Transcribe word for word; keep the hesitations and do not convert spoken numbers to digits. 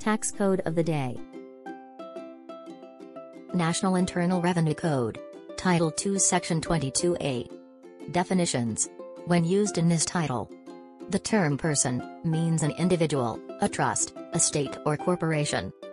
Tax code of the day. National Internal Revenue Code. Title two Section twenty-two A. Definitions. When used in this title, the term person means an individual, a trust, a state or corporation.